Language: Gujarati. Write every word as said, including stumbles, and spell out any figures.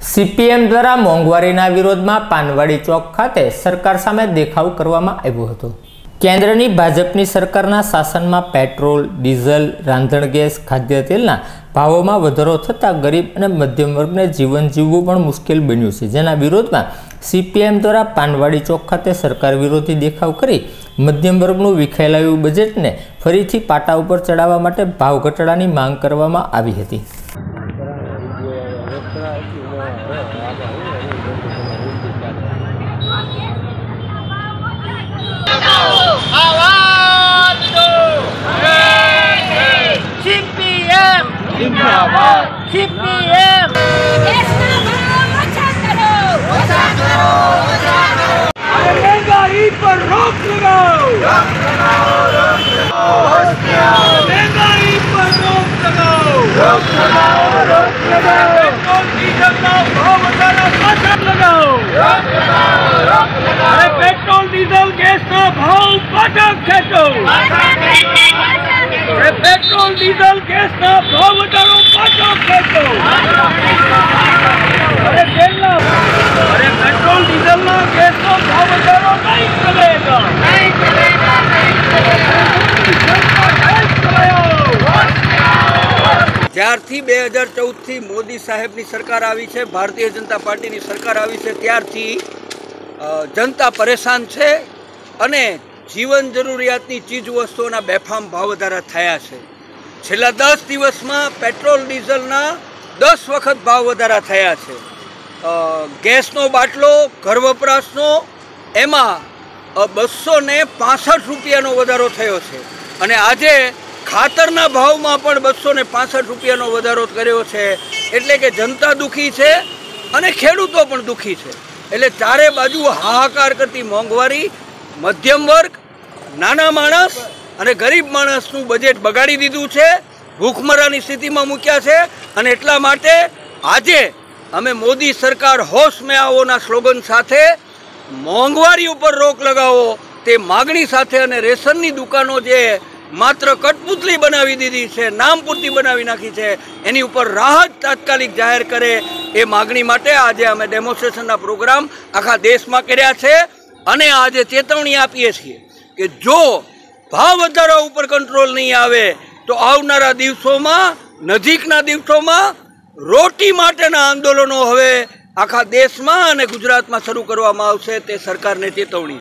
સીપીએમ દ્વારા મોંઘવારીના વિરોધમાં પાનવાડી ચોક ખાતે સરકાર સામે દેખાવ કરવામાં આવ્યો હતો। કેન્દ્રની ભાજપની સરકારના શાસનમાં પેટ્રોલ, ડીઝલ, રાંધણ ગેસ, ખાદ્ય તેલના ભાવોમાં વધારો થતાં ગરીબ અને મધ્યમ વર્ગને જીવન જીવવું પણ મુશ્કેલ બન્યું છે, જેના વિરોધમાં સીપીએમ દ્વારા પાનવાડી ચોક ખાતે સરકાર વિરોધી દેખાવ કરી મધ્યમ વર્ગનું વિખેરાયેલું બજેટને ફરીથી પાટા ઉપર ચડાવવા માટે ભાવ ઘટાડાની માંગ કરવામાં આવી હતી। जिंदाबाद सीपीएम देशना भाव ओछा करो ओछा करो ओछा करो अरे महंगाई पर रोक लगाओ रोक लगाओ रोक लगाओ महंगाई पर रोक लगाओ रोक लगाओ रोक लगाओ पेट्रोल डीजल का भाव વધારા પાછા लगाओ रोक लगाओ रोक लगाओ अरे पेट्रोल डीजल गैस का भाव पाछा खेचो पाछा खेचो अरे पेट्रोल डीजल गैस का भाव વધારો પાછો ખેંચો अरे तेलना अरे पेट्रोल डीजल ना गैस का भाव વધારો नहीं चलेगा नहीं चलेगा नहीं चलेगा જ્યારથી બે હજાર ચૌદથી મોદી સાહેબની સરકાર આવી છે, ભારતીય જનતા પાર્ટીની સરકાર આવી છે, ત્યારથી જનતા પરેશાન છે અને જીવન જરૂરિયાતની ચીજ વસ્તુઓના બેફામ ભાવ વધારા થયા છે। છેલ્લા દસ દિવસમાં પેટ્રોલ ડીઝલના દસ વખત ભાવ વધારા થયા છે। ગેસનો બાટલો ઘર વપરાશનો એમાં બસો ને પાસઠ રૂપિયાનો વધારો થયો છે અને આજે ખાતરના ભાવમાં પણ બસો ને પાસઠ રૂપિયાનો વધારો કર્યો છે। એટલે કે જનતા દુઃખી છે અને ખેડૂતો પણ દુઃખી છે। એટલે ચારે બાજુ હાહાકાર કરતી મોંઘવારી મધ્યમ વર્ગ, નાના માણસ અને ગરીબ માણસનું બજેટ બગાડી દીધું છે, ભૂખમરાની સ્થિતિમાં મૂક્યા છે અને એટલા માટે આજે અમે મોદી સરકાર હોશ મેં આવોના સ્લોગન સાથે મોંઘવારી ઉપર રોક લગાવો તે માગણી સાથે અને રેશનની દુકાનો જે માત્ર કઠપુતળી બનાવી દીધી છે, નામ પૂરતી બનાવી નાખી છે, એની ઉપર રાહત તાત્કાલિક જાહેર કરે એ માગણી માટે આજે અમે ડેમોન્સ્ટ્રેશનના પ્રોગ્રામ આખા દેશમાં કર્યા છે અને આજે ચેતવણી આપીએ છીએ કે જો ભાવ વધારા ઉપર કંટ્રોલ નહીં આવે તો આવનારા દિવસોમાં, નજીકના દિવસોમાં રોટી માટેના આંદોલનો હવે આખા દેશમાં અને ગુજરાતમાં શરૂ કરવામાં આવશે, તે સરકારને ચેતવણી